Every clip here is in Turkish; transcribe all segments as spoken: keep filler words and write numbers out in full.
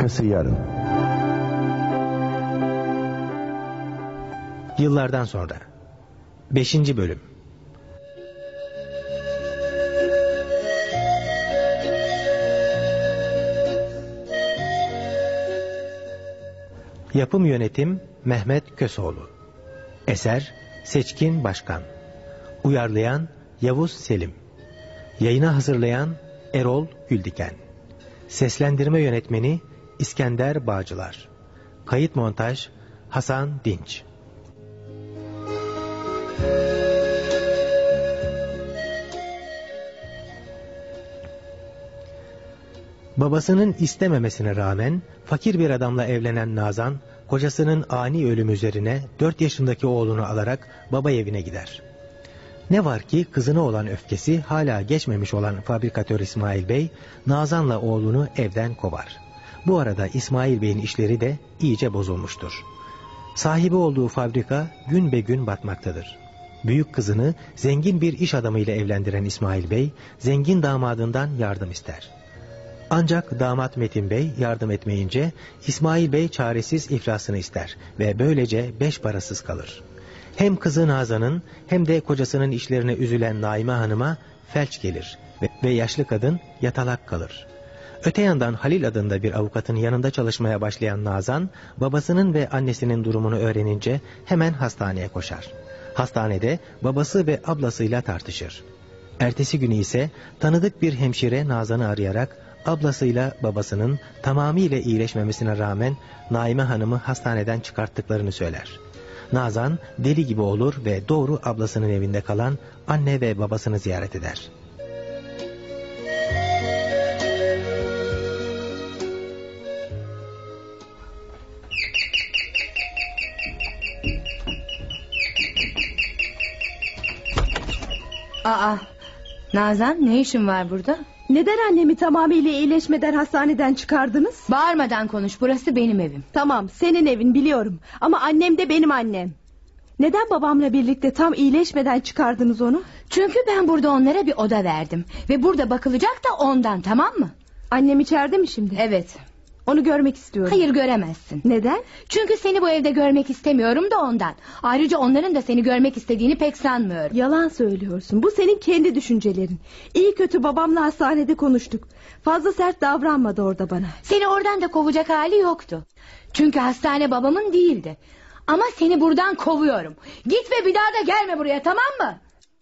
Arkası yarın. Yıllardan sonra. Beşinci bölüm. Yapım yönetim Mehmet Kösoğlu. Eser Seçkin Başkan. Uyarlayan Yavuz Selim. Yayına hazırlayan Erol Güldiken. Seslendirme yönetmeni İskender Bağcılar. Kayıt montaj Hasan Dinç. Babasının istememesine rağmen fakir bir adamla evlenen Nazan, kocasının ani ölüm üzerine dört yaşındaki oğlunu alarak baba evine gider. Ne var ki kızına olan öfkesi hala geçmemiş olan fabrikatör İsmail Bey, Nazan'la oğlunu evden kovar. Bu arada İsmail Bey'in işleri de iyice bozulmuştur. Sahibi olduğu fabrika gün be gün batmaktadır. Büyük kızını zengin bir iş adamıyla evlendiren İsmail Bey, zengin damadından yardım ister. Ancak damat Metin Bey yardım etmeyince İsmail Bey çaresiz iflasını ister ve böylece beş parasız kalır. Hem kızı Nazan'ın hem de kocasının işlerine üzülen Naime Hanım'a felç gelir ve, ve yaşlı kadın yatalak kalır. Öte yandan Halil adında bir avukatın yanında çalışmaya başlayan Nazan, babasının ve annesinin durumunu öğrenince hemen hastaneye koşar. Hastanede babası ve ablasıyla tartışır. Ertesi günü ise tanıdık bir hemşire Nazan'ı arayarak ablasıyla babasının tamamıyla iyileşmemesine rağmen Naime Hanım'ı hastaneden çıkarttıklarını söyler. Nazan deli gibi olur ve doğru ablasının evinde kalan anne ve babasını ziyaret eder. Aa, Nazan, ne işin var burada? Neden annemi tamamıyla iyileşmeden hastaneden çıkardınız? Bağırmadan konuş, burası benim evim. Tamam, senin evin biliyorum ama annem de benim annem. Neden babamla birlikte tam iyileşmeden çıkardınız onu? Çünkü ben burada onlara bir oda verdim ve burada bakılacak da ondan, tamam mı? Annem içeride mi şimdi? Evet. Onu görmek istiyorum. Hayır, göremezsin. Neden? Çünkü seni bu evde görmek istemiyorum da ondan. Ayrıca onların da seni görmek istediğini pek sanmıyorum. Yalan söylüyorsun. Bu senin kendi düşüncelerin. İyi kötü babamla hastanede konuştuk. Fazla sert davranmadı orada bana. Seni oradan da kovacak hali yoktu. Çünkü hastane babamın değildi. Ama seni buradan kovuyorum. Git ve bir daha da gelme buraya, tamam mı?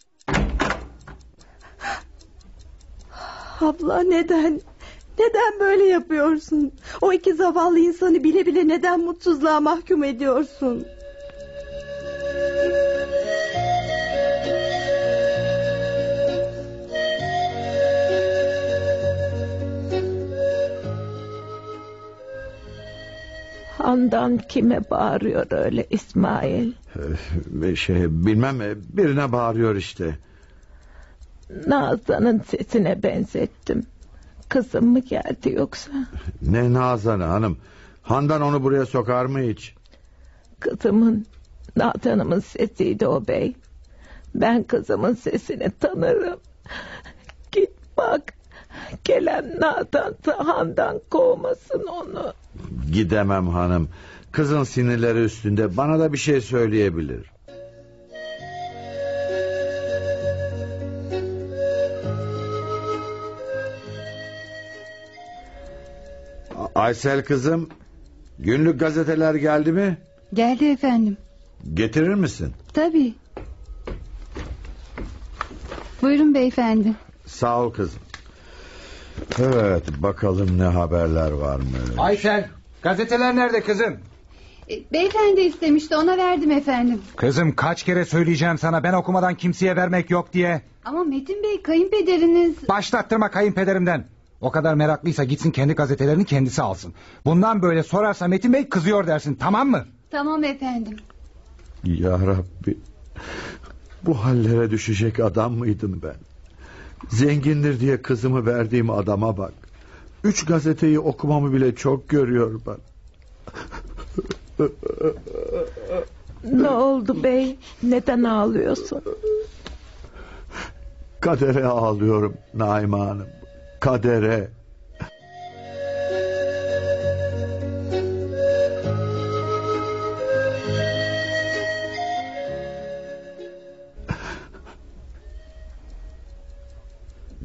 Abla, neden? Neden böyle yapıyorsun? O iki zavallı insanı bile bile neden mutsuzluğa mahkum ediyorsun? Handan kime bağırıyor öyle İsmail? Ee, şey bilmem, birine bağırıyor işte. Nazan'ın sesine benzettim. Kızım mı geldi yoksa? Ne Nazan'ı hanım? Handan onu buraya sokar mı hiç? Kızımın, Nazan'ımın sesiydi o bey. Ben kızımın sesini tanırım. Git bak, gelen Nazan'sa Handan kovmasın onu. Gidemem hanım. Kızın sinirleri üstünde, bana da bir şey söyleyebilir. Aysel kızım, günlük gazeteler geldi mi? Geldi efendim. Getirir misin? Tabii. Buyurun beyefendi. Sağ ol kızım. Evet, bakalım ne haberler varmış. Aysel, gazeteler nerede kızım? E, beyefendi istemişti, ona verdim efendim. Kızım, kaç kere söyleyeceğim sana, ben okumadan kimseye vermek yok diye. Ama Metin Bey, kayınpederiniz... Başlattırma kayınpederimden. O kadar meraklıysa gitsin kendi gazetelerini kendisi alsın. Bundan böyle sorarsa Metin Bey kızıyor dersin, tamam mı? Tamam efendim. Ya Rabbi, bu hallere düşecek adam mıydım ben? Zengindir diye kızımı verdiğim adama bak. Üç gazeteyi okumamı bile çok görüyor bana. Ne oldu bey? Neden ağlıyorsun? Kadere ağlıyorum Naime Hanım. Kadere.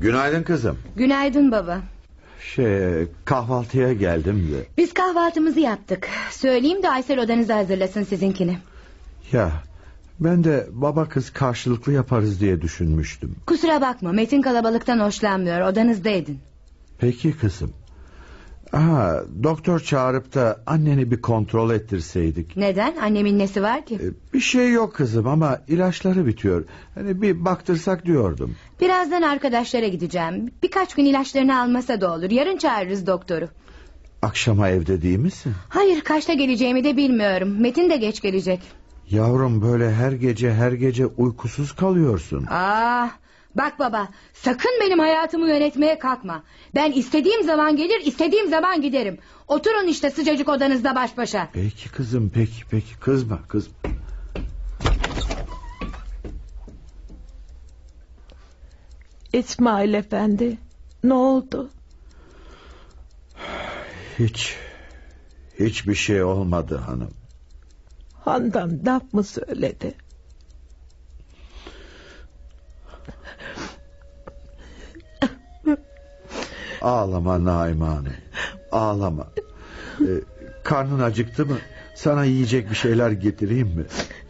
Günaydın kızım. Günaydın baba. Şey, kahvaltıya geldim de. Biz kahvaltımızı yaptık. Söyleyeyim de Aysel odanızı hazırlasın sizinkini. Ya ben de baba kız karşılıklı yaparız diye düşünmüştüm. Kusura bakma, Metin kalabalıktan hoşlanmıyor, odanızda edin. Peki kızım. Aha, doktor çağırıp da anneni bir kontrol ettirseydik. Neden? Annemin nesi var ki? Ee, bir şey yok kızım ama ilaçları bitiyor. Hani bir baktırsak diyordum. Birazdan arkadaşlara gideceğim. Birkaç gün ilaçlarını almasa da olur. Yarın çağırırız doktoru. Akşama evde değil misin? Hayır, kaçta geleceğimi de bilmiyorum. Metin de geç gelecek. Yavrum, böyle her gece her gece uykusuz kalıyorsun. Aa, bak baba, sakın benim hayatımı yönetmeye kalkma. Ben istediğim zaman gelir, istediğim zaman giderim. Oturun işte sıcacık odanızda baş başa. Peki kızım, peki peki, kızma kızma. İsmail Efendi, ne oldu? Hiç Hiçbir şey olmadı hanım. Handan laf mı söyledi? Ağlama Naimane, ağlama. Ee, karnın acıktı mı? Sana yiyecek bir şeyler getireyim mi?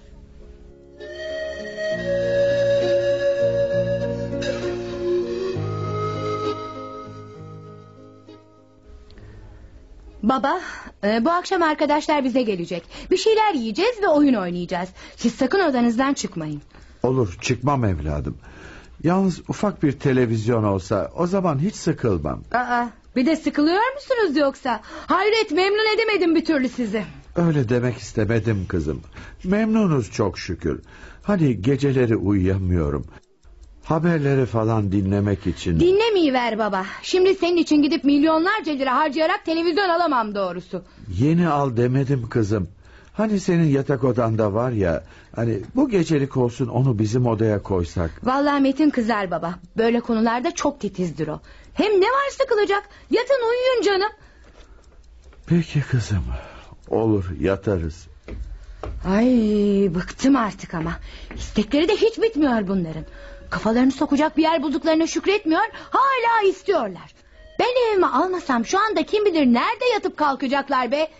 Baba, e, bu akşam arkadaşlar bize gelecek. Bir şeyler yiyeceğiz ve oyun oynayacağız. Siz sakın odanızdan çıkmayın. Olur, çıkmam evladım. Yalnız ufak bir televizyon olsa o zaman hiç sıkılmam. Aa, bir de sıkılıyor musunuz yoksa? Hayret, memnun edemedim bir türlü sizi. Öyle demek istemedim kızım. Memnunuz çok şükür. Hani geceleri uyuyamıyorum. Haberleri falan dinlemek için. Dinlemeyiver baba. Şimdi senin için gidip milyonlarca lira harcayarak televizyon alamam doğrusu. Yeni al demedim kızım. Hani senin yatak odanda var ya, hani bu gecelik olsun onu bizim odaya koysak. Vallahi Metin kızar baba. Böyle konularda çok titizdir o. Hem ne var sıkılacak? Yatın uyuyun canım. Peki kızım. Olur, yatarız. Ay, bıktım artık ama. İstekleri de hiç bitmiyor bunların. Kafalarını sokacak bir yer bulduklarına şükretmiyor, hala istiyorlar. Ben evime almasam şu anda kim bilir nerede yatıp kalkacaklar be.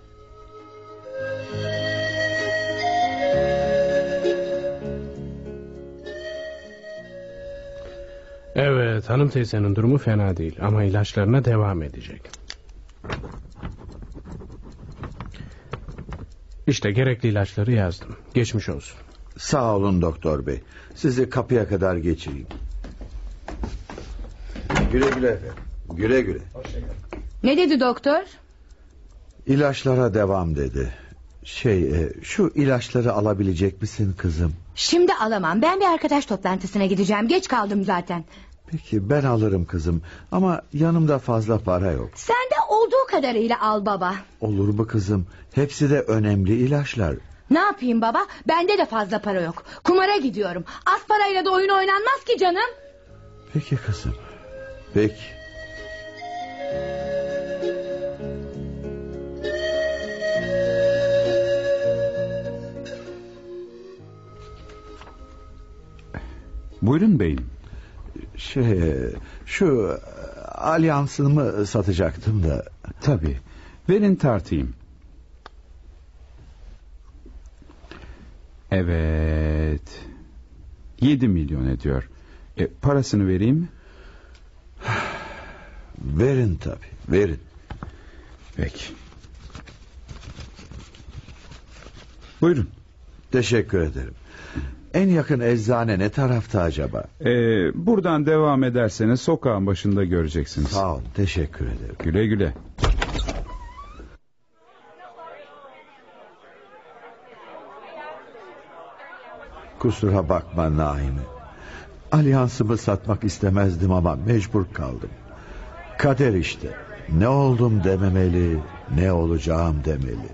Evet, hanım teyzenin durumu fena değil ama ilaçlarına devam edecek. İşte gerekli ilaçları yazdım. Geçmiş olsun. Sağ olun doktor bey. Sizi kapıya kadar geçireyim. Güle güle efendim. Güle güle. Ne dedi doktor? İlaçlara devam dedi. Şey, e, şu ilaçları alabilecek misin kızım? Şimdi alamam. Ben bir arkadaş toplantısına gideceğim. Geç kaldım zaten. Peki ben alırım kızım. Ama yanımda fazla para yok. Sen de olduğu kadarıyla al baba. Olur mu kızım? Hepsi de önemli ilaçlar. Ne yapayım baba? Bende de fazla para yok. Kumara gidiyorum. Az parayla da oyun oynanmaz ki canım. Peki kızım. Peki. Buyurun beyim. Şey, şu alyansımı satacaktım da. Tabii. Verin tartayım. Evet. Yedi milyon ediyor. E, parasını vereyim mi? Verin tabii, verin. Peki. Buyurun. Teşekkür ederim. En yakın eczane ne tarafta acaba? Ee, buradan devam ederseniz sokağın başında göreceksiniz. Sağ ol, teşekkür ederim. Güle güle. Kusura bakma Naime. Alyansımı satmak istemezdim ama mecbur kaldım. Kader işte. Ne oldum dememeli, ne olacağım demeli.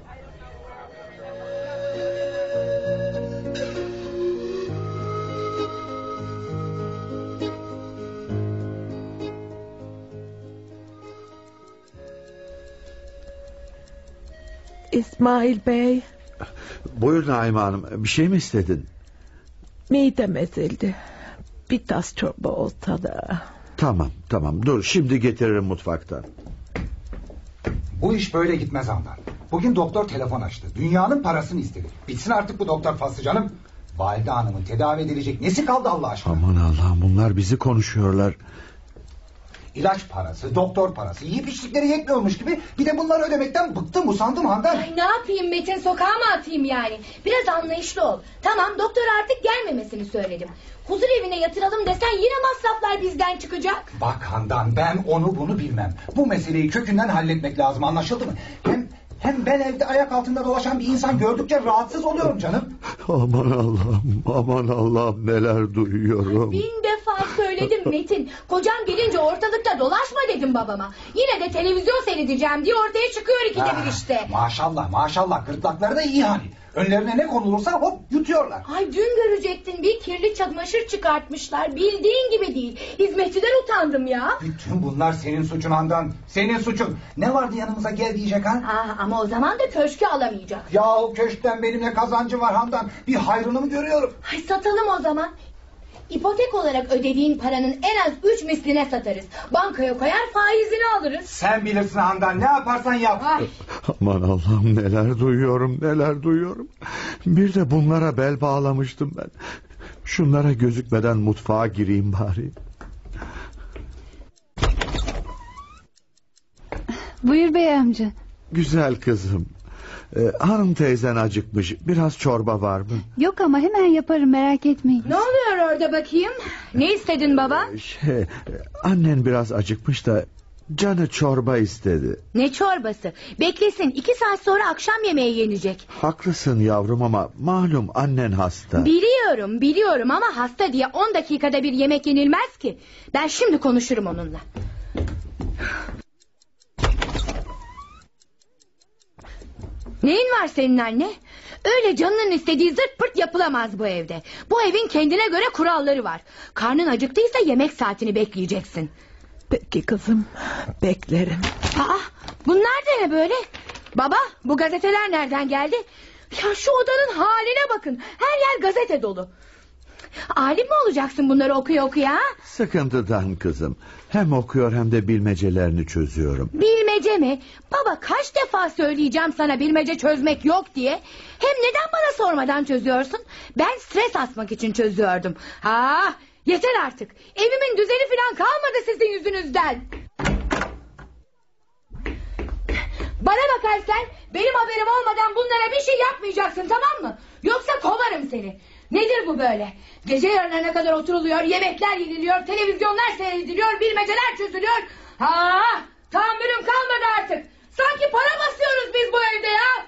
İsmail Bey. Buyur Naime Hanım, bir şey mi istedin? Midem ezildi. Bir tas çorba olsa da. Tamam tamam dur şimdi getiririm mutfaktan. Bu iş böyle gitmez Handan. Bugün doktor telefon açtı. Dünyanın parasını istedi. Bitsin artık bu doktor faslı canım. Valide hanımın tedavi edilecek nesi kaldı Allah aşkına? Aman Allah'ım bunlar bizi konuşuyorlar. İlaç parası, doktor parası, yiyip içtikleri yetmiyormuş gibi bir de bunları ödemekten bıktım usandım Handan. Ay ne yapayım Metin, sokağa mı atayım yani? Biraz anlayışlı ol. Tamam, doktor artık gelmemesini söyledim. Huzur evine yatıralım desen yine masraflar bizden çıkacak. Bak Handan, ben onu bunu bilmem. Bu meseleyi kökünden halletmek lazım, anlaşıldı mı? Hem hem ben evde ayak altında dolaşan bir insan gördükçe rahatsız oluyorum canım. Aman Allah'ım, aman Allah'ım neler duyuyorum. Bin defa söyledim Metin. Kocam gelince ortalıkta dolaşma dedim babama. Yine de televizyon seyredeceğim diye ortaya çıkıyor ikide Ha, bir işte. Maşallah maşallah, gırtlakları da iyi hani. Önlerine ne konulursa hop yutuyorlar. Ay dün görecektin, bir kirli çamaşır çıkartmışlar. Bildiğin gibi değil. Hizmetçiden utandım ya. Bütün bunlar senin suçun Handan. Senin suçun. Ne vardı yanımıza gel diyecek ha? Ha, ama o zaman da köşkü alamayacak. Yahu köşkten benimle kazancı var Handan. Bir hayrını mı görüyorum? Ay satalım o zaman. İpotek olarak ödediğin paranın en az üç misline satarız. Bankaya koyar, faizini alırız. Sen bilirsin Handan, ne yaparsan yap. Ay. Aman Allah'ım neler duyuyorum neler duyuyorum. Bir de bunlara bel bağlamıştım ben. Şunlara gözükmeden mutfağa gireyim bari. Buyur bey amca. Güzel kızım. Ee, hanım teyzen acıkmış. Biraz çorba var mı? Yok ama hemen yaparım, merak etmeyin. Ne oluyor orada bakayım? Ne istedin baba? Ee, şey, annen biraz acıkmış da canı çorba istedi. Ne çorbası? Beklesin, iki saat sonra akşam yemeği yenecek. Haklısın yavrum ama malum annen hasta. Biliyorum biliyorum ama hasta diye on dakikada bir yemek yenilmez ki. Ben şimdi konuşurum onunla. Neyin var senin anne? Öyle canının istediği zırt pırt yapılamaz bu evde. Bu evin kendine göre kuralları var. Karnın acıktıysa yemek saatini bekleyeceksin. Peki kızım, beklerim. Aa, bunlar da ne böyle? Baba, bu gazeteler nereden geldi? Ya şu odanın haline bakın. Her yer gazete dolu. Alim mi olacaksın bunları okuya okuya? Ha? Sıkıntıdan kızım. Hem okuyor hem de bilmecelerini çözüyorum. Bilmece mi? Baba kaç defa söyleyeceğim sana bilmece çözmek yok diye. Hem neden bana sormadan çözüyorsun? Ben stres atmak için çözüyordum. Ha, yeter artık. Evimin düzeni falan kalmadı sizin yüzünüzden. Bana bakarsan benim haberim olmadan bunlara bir şey yapmayacaksın, tamam mı? Yoksa kovarım seni. Nedir bu böyle? Gece yarılarına kadar oturuluyor, yemekler yeniliyor, televizyonlar seyrediliyor, bilmeceler çözülüyor. Ha, tahammülüm kalmadı artık. Sanki para basıyoruz biz bu evde ya.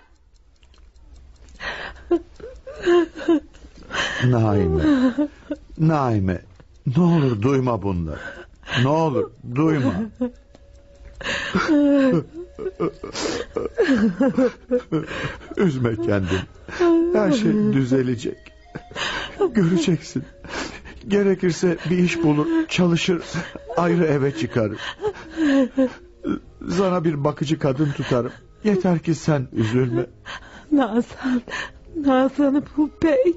Naime, Naime, ne olur duyma bunları. Ne olur duyma. Üzme kendini. Her şey düzelecek. Göreceksin. Gerekirse bir iş bulur, çalışır, ayrı eve çıkarır. Sana bir bakıcı kadın tutarım. Yeter ki sen üzülme. Nazan, Nazan'ı bul bey.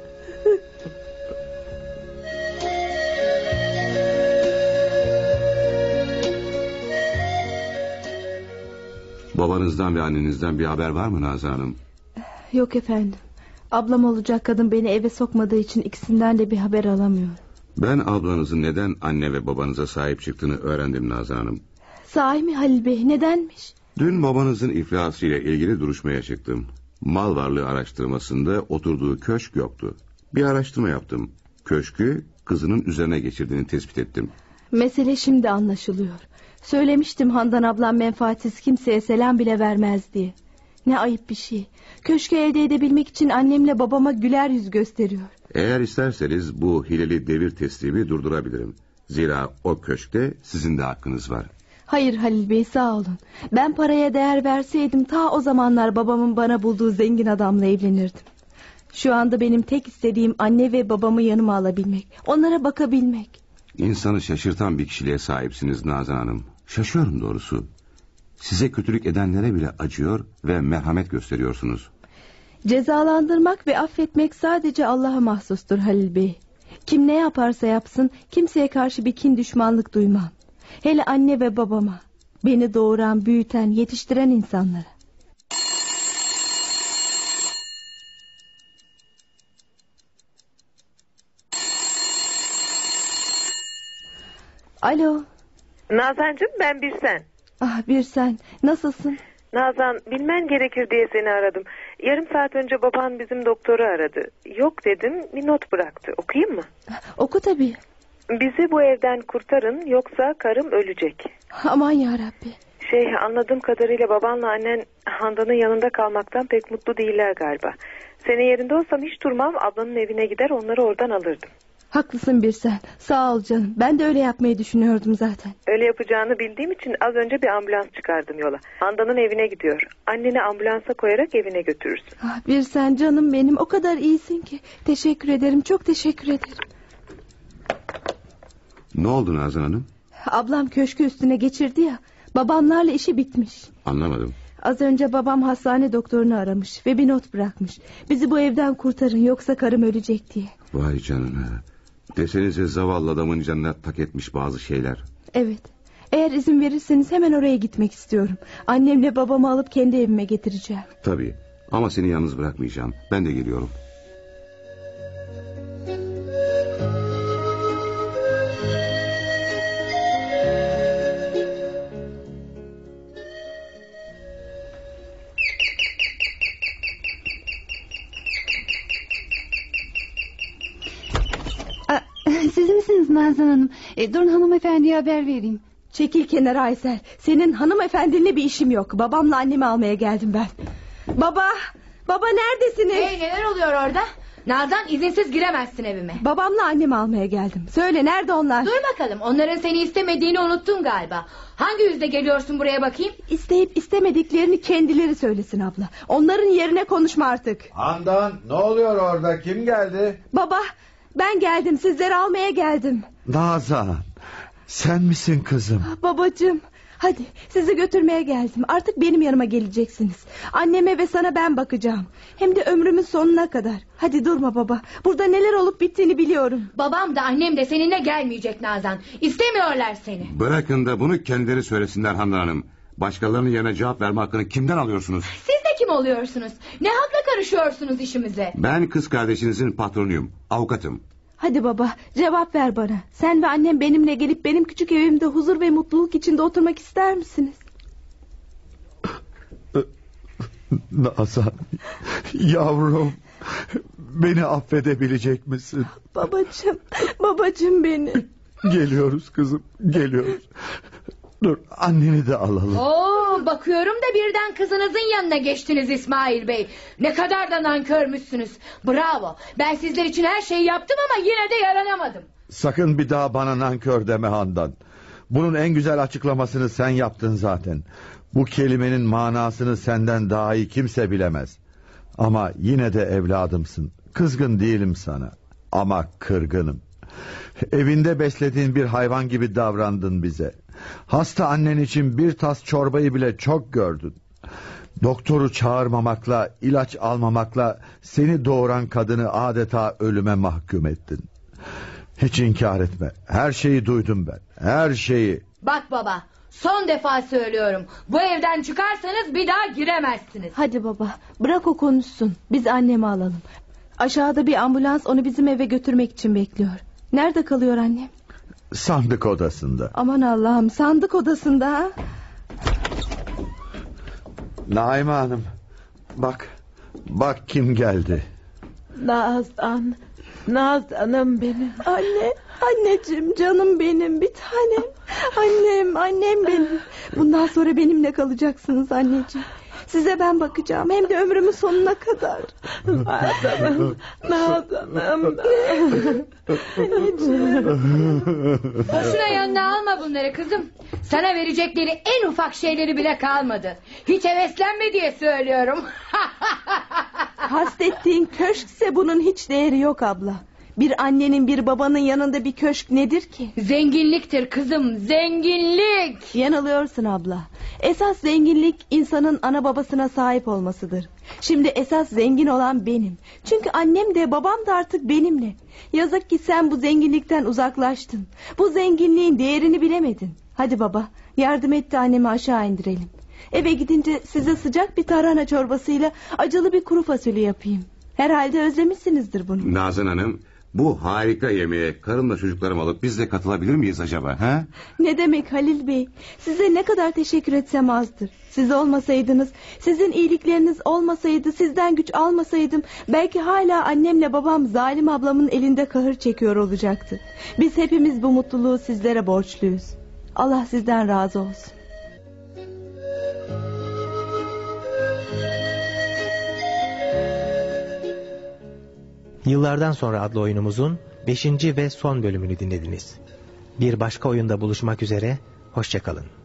Babanızdan ve annenizden bir haber var mı Nazan Hanım? Yok efendim. Ablam olacak kadın beni eve sokmadığı için ikisinden de bir haber alamıyorum. Ben ablanızın neden anne ve babanıza sahip çıktığını öğrendim Nazan Hanım. Sahi mi Halil Bey, nedenmiş? Dün babanızın iflasıyla ilgili duruşmaya çıktım. Mal varlığı araştırmasında oturduğu köşk yoktu. Bir araştırma yaptım. Köşkü kızının üzerine geçirdiğini tespit ettim. Mesele şimdi anlaşılıyor. Söylemiştim Handan ablam menfaatsiz kimseye selam bile vermez diye. Ne ayıp bir şey. Köşkü elde edebilmek için annemle babama güler yüz gösteriyor. Eğer isterseniz bu hileli devir teslimi durdurabilirim. Zira o köşkte sizin de hakkınız var. Hayır Halil Bey, sağ olun. Ben paraya değer verseydim ta o zamanlar babamın bana bulduğu zengin adamla evlenirdim. Şu anda benim tek istediğim anne ve babamı yanıma alabilmek. Onlara bakabilmek. İnsanı şaşırtan bir kişiliğe sahipsiniz Nazan Hanım. Şaşıyorum doğrusu. Size kötülük edenlere bile acıyor ve merhamet gösteriyorsunuz. Cezalandırmak ve affetmek sadece Allah'a mahsustur Halil Bey. Kim ne yaparsa yapsın kimseye karşı bir kin düşmanlık duymam. Hele anne ve babama, beni doğuran, büyüten, yetiştiren insanlara. Alo. Nazancığım, ben Birsen. Ah Birsen, nasılsın? Nazan, bilmen gerekir diye seni aradım. Yarım saat önce baban bizim doktoru aradı. Yok dedim, bir not bıraktı. Okuyayım mı? Oku tabii. Bizi bu evden kurtarın, yoksa karım ölecek. Aman yarabbi. Şey, anladığım kadarıyla babanla annen Handan'ın yanında kalmaktan pek mutlu değiller galiba. Senin yerinde olsam hiç durmam, ablanın evine gider onları oradan alırdım. Haklısın Birsen, sağ ol canım. Ben de öyle yapmayı düşünüyordum zaten. Öyle yapacağını bildiğim için az önce bir ambulans çıkardım yola. Handan'ın evine gidiyor. Anneni ambulansa koyarak evine götürürsün. Ah Birsen canım benim, o kadar iyisin ki. Teşekkür ederim, çok teşekkür ederim. Ne oldu Nazan Hanım? Ablam köşkü üstüne geçirdi ya. Babamlarla işi bitmiş. Anlamadım. Az önce babam hastane doktorunu aramış ve bir not bırakmış. Bizi bu evden kurtarın, yoksa karım ölecek diye. Vay canına. Desenize zavallı adamın canına tak etmiş bazı şeyler. Evet. Eğer izin verirseniz hemen oraya gitmek istiyorum. Annemle babamı alıp kendi evime getireceğim. Tabii. Ama seni yalnız bırakmayacağım. Ben de geliyorum. Siz misiniz Nazan Hanım? E, durun hanımefendiye haber vereyim. Çekil kenara Aysel. Senin hanımefendinle bir işim yok. Babamla annemi almaya geldim ben. Baba, baba neredesiniz? Hey, neler oluyor orada? Nazan, izinsiz giremezsin evime. Babamla annemi almaya geldim. Söyle, nerede onlar? Dur bakalım, onların seni istemediğini unuttun galiba. Hangi yüzle geliyorsun buraya bakayım? İsteyip istemediklerini kendileri söylesin abla. Onların yerine konuşma artık. Handan, ne oluyor orada? Kim geldi? Baba, ben geldim, sizleri almaya geldim. Nazan, sen misin kızım? Babacığım, hadi sizi götürmeye geldim. Artık benim yanıma geleceksiniz. Anneme ve sana ben bakacağım. Hem de ömrümün sonuna kadar. Hadi durma baba. Burada neler olup bittiğini biliyorum. Babam da annem de seninle gelmeyecek Nazan. İstemiyorlar seni. Bırakın da bunu kendileri söylesinler Handan Hanım. Başkalarının yerine cevap verme hakkını kimden alıyorsunuz? Siz de kim oluyorsunuz? Ne hakla karışıyorsunuz işimize? Ben kız kardeşinizin patronuyum. Avukatım. Hadi baba, cevap ver bana. Sen ve annem benimle gelip benim küçük evimde huzur ve mutluluk içinde oturmak ister misiniz? Nazan, yavrum, beni affedebilecek misin? Babacığım, babacığım benim. Geliyoruz kızım, geliyoruz. Dur, anneni de alalım. Oo, bakıyorum da birden kızınızın yanına geçtiniz İsmail Bey. Ne kadar da nankörmüşsünüz. Bravo. Ben sizler için her şeyi yaptım ama yine de yaranamadım. Sakın bir daha bana nankör deme Handan. Bunun en güzel açıklamasını sen yaptın zaten. Bu kelimenin manasını senden daha iyi kimse bilemez. Ama yine de evladımsın. Kızgın değilim sana. Ama kırgınım. Evinde beslediğin bir hayvan gibi davrandın bize. Hasta annen için bir tas çorbayı bile çok gördün. Doktoru çağırmamakla, ilaç almamakla seni doğuran kadını adeta ölüme mahkum ettin. Hiç inkar etme. Her şeyi duydum ben. Her şeyi. Bak baba, son defa söylüyorum. Bu evden çıkarsanız bir daha giremezsiniz. Hadi baba, bırak o konuşsun. Biz annemi alalım. Aşağıda bir ambulans onu bizim eve götürmek için bekliyor. Nerede kalıyor annem? Sandık odasında. Aman Allah'ım, sandık odasında ha? Naime Hanım, bak, bak kim geldi. Nazan, Nazan'ım benim. Anne, anneciğim, canım benim, bir tanem. Annem, annem benim. Bundan sonra benimle kalacaksınız anneciğim. Size ben bakacağım, hem de ömrümün sonuna kadar. Nazan'ım, Nazan'ım. Boşuna yanına alma bunları kızım. Sana verecekleri en ufak şeyleri bile kalmadı. Hiç heveslenme diye söylüyorum. Hastettiğin köşkse bunun hiç değeri yok abla. Bir annenin bir babanın yanında bir köşk nedir ki? Zenginliktir kızım, zenginlik. Yanılıyorsun abla. Esas zenginlik insanın ana babasına sahip olmasıdır. Şimdi esas zengin olan benim. Çünkü annem de babam da artık benimle. Yazık ki sen bu zenginlikten uzaklaştın. Bu zenginliğin değerini bilemedin. Hadi baba, yardım et de annemi aşağı indirelim. Eve gidince size sıcak bir tarhana çorbasıyla acılı bir kuru fasulye yapayım. Herhalde özlemişsinizdir bunu. Nazan Hanım, bu harika yemeğe karımla çocuklarımı alıp biz de katılabilir miyiz acaba? Ha? Ne demek Halil Bey? Size ne kadar teşekkür etsem azdır. Siz olmasaydınız, sizin iyilikleriniz olmasaydı, sizden güç almasaydım, belki hala annemle babam zalim ablamın elinde kahır çekiyor olacaktı. Biz hepimiz bu mutluluğu sizlere borçluyuz. Allah sizden razı olsun. Yıllardan sonra adlı oyunumuzun beşinci ve son bölümünü dinlediniz. Bir başka oyunda buluşmak üzere, hoşça kalın.